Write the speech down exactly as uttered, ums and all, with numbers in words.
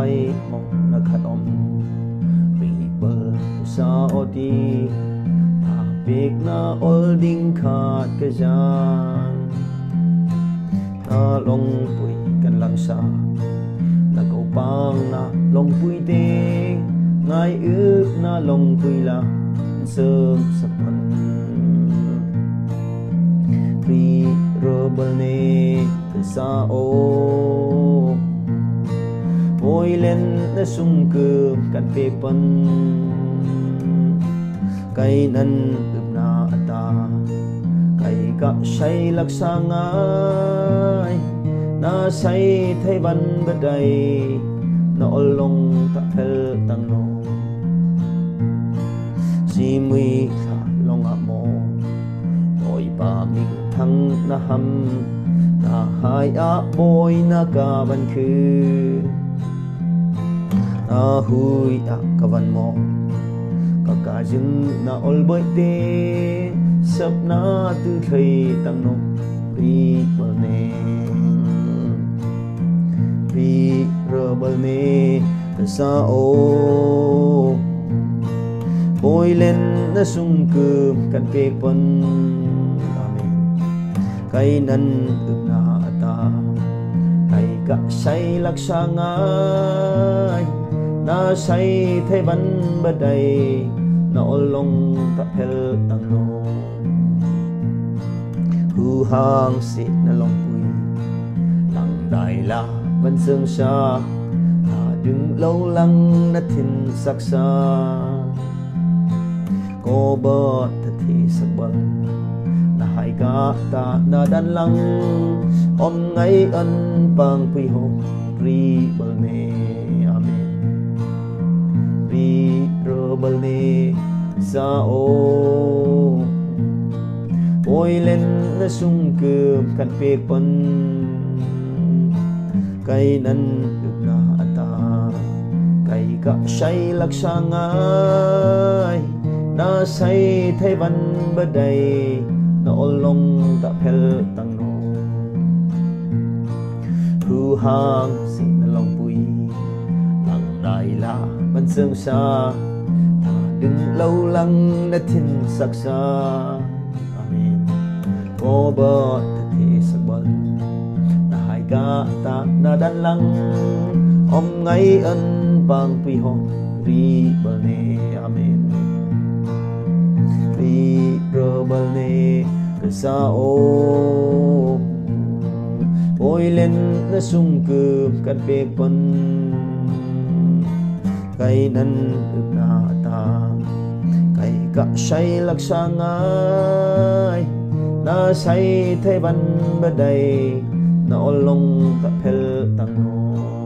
hay mong nakatom River sa oti Tapik na olding kat kajan Na long puy kan lang sa Nagaupang na long puy ting Ngay ước na long puy la Sớm sa pan River ni sa o Môi lên na sung cơm cắt phê phân Cây nân ướp na ta Cây cặp say lạc sang ai Na say thay văn bất đầy Nó lòng ta phê tăng nô Si mùi sa lòng ạ mô Ôi bà mình thăng na hâm Na hai á bôi na ca văn khư Na hui á ca văn mô Ca ca dưng na ol bơi tê Sắp na tư thầy tăng nô Ri bờ nê Ri rơ bờ nê Ta sa ô Bôi lên na sung cơm Cắn phê phân Cây nân ướp na ta Cây cả say lạc sang ai Na say thay văn bất đầy Nó lòng ta phèl tăng nô Hư hàng xịt na lòng bùi Lặng đài la vẫn sương xa Thà đừng lâu lăng na thìn sắc xa Cô bớt thật thì sắc bần Hai ka ta na dan lang om ngay ân pang quy ho ri bal ne amen ri ro bal ne sa o oi lên na sung cơm kan pe pon kai nan uk na ta kai ka say lak sang ai na say thay văn bất đầy Nó lòng ta phèl tăng nô Hư hàng xịt na lòng bùi Lặng đài la văn sương xa Thà đừng lâu lăng na thìn sắc xa Amen Cô bơ thật thế sắc bần Na hai ca ta na đan lăng Om ngay ân bang quy ho Ri bờ nê Amen Ri rơ bờ nê sa o Bôi lên na sung cơm cắt phê phân Cây nân ướp na ta Cây cả say lạc sang ai Na say thay văn bất đầy Nó lòng ta phèl tăng nô